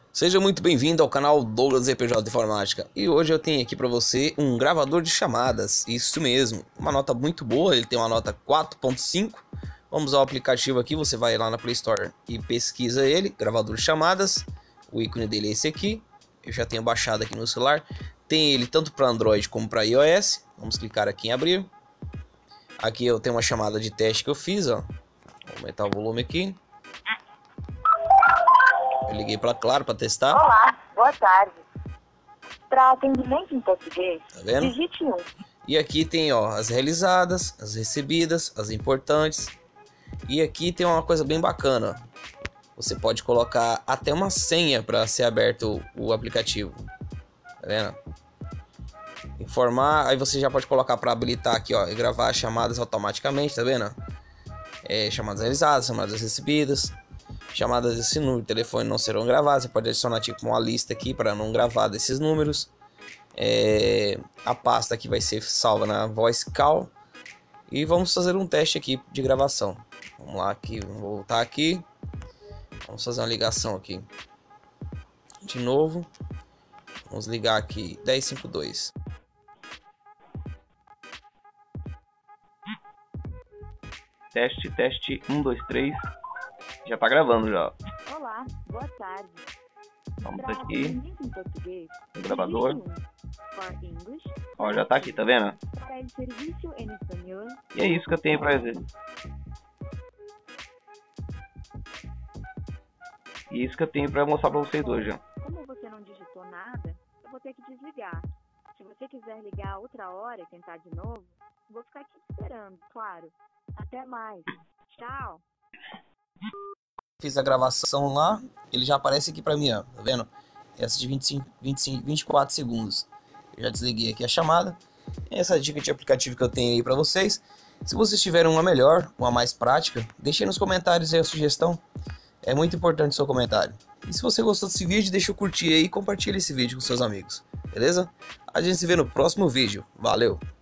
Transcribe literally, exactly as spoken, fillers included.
Seja muito bem-vindo ao canal Douglas Z P J Informática. E hoje eu tenho aqui para você um gravador de chamadas. Isso mesmo, uma nota muito boa, ele tem uma nota quatro ponto cinco. Vamos ao aplicativo aqui, você vai lá na Play Store e pesquisa ele, gravador de chamadas. O ícone dele é esse aqui, eu já tenho baixado aqui no celular. Tem ele tanto para Android como para iOS. Vamos clicar aqui em abrir. Aqui eu tenho uma chamada de teste que eu fiz, ó. Vou aumentar o volume aqui. Eu liguei para Claro para testar. Olá, boa tarde. Para atendimento em português, tá vendo? digite um. E aqui tem, ó, as realizadas, as recebidas, as importantes. E aqui tem uma coisa bem bacana. Você pode colocar até uma senha para ser aberto o aplicativo. Tá vendo? Informar, aí você já pode colocar para habilitar aqui, ó, e gravar as chamadas automaticamente, tá vendo? É, chamadas realizadas, chamadas recebidas. Chamadas desse número de telefone não serão gravadas. Você pode adicionar tipo uma lista aqui para não gravar desses números. É, a pasta aqui vai ser salva na Voice Call. E vamos fazer um teste aqui de gravação. Vamos lá aqui, vou voltar aqui. Vamos fazer uma ligação aqui. De novo. Vamos ligar aqui dez cinquenta e dois. Teste, teste, um, dois, três. Já tá gravando já. Olá, boa tarde. Vamos Pra aqui atendimento em português, no gravador. digite um. For English, Ó, já tá aqui, tá vendo? para el serviço em espanhol. E é isso que eu tenho pra dizer. E isso que eu tenho pra mostrar pra vocês hoje, ó. Como você não digitou nada, eu vou ter que desligar. Se você quiser ligar outra hora e tentar de novo, vou ficar aqui esperando, claro. Até mais. Tchau. Fiz a gravação lá, ele já aparece aqui pra mim, ó, tá vendo? Essa de vinte e cinco, vinte e cinco, vinte e quatro segundos. Eu já desliguei aqui a chamada. Essa é a dica de aplicativo que eu tenho aí pra vocês. Se vocês tiverem uma melhor, uma mais prática, deixem nos comentários aí a sugestão. É muito importante o seu comentário. E se você gostou desse vídeo, deixa eu curtir aí e compartilha esse vídeo com seus amigos. Beleza? A gente se vê no próximo vídeo. Valeu!